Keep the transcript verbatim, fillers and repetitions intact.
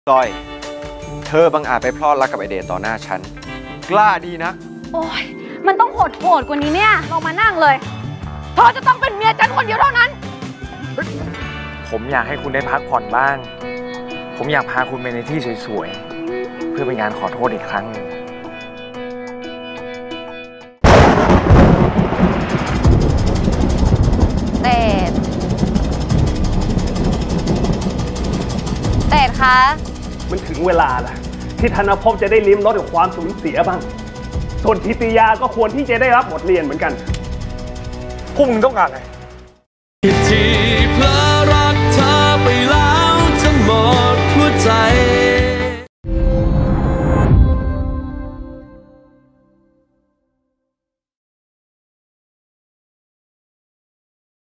ก้อยเธอบังอาจไปพลอดรักกับไอเดชต่อหน้าฉันกล้าดีนะโอ้ยมันต้องโหดโหดกว่านี้เนี่ยลงมานั่งเลยเธอจะต้องเป็นเมียฉันคนเดียวเท่านั้นผมอยากให้คุณได้พักผ่อนบ้างผมอยากพาคุณไปในที่สวยๆเพื่อเป็นการขอโทษอีกครั้งหนึ่งเตดเตดคะมันถึงเวลาแล้วที่ธนภพจะได้ลิ้มรสกับความสูญเสียบ้างส่วนทิตยาก็ควรที่จะได้รับบทเรียนเหมือนกันพวกมึงต้องการอะไร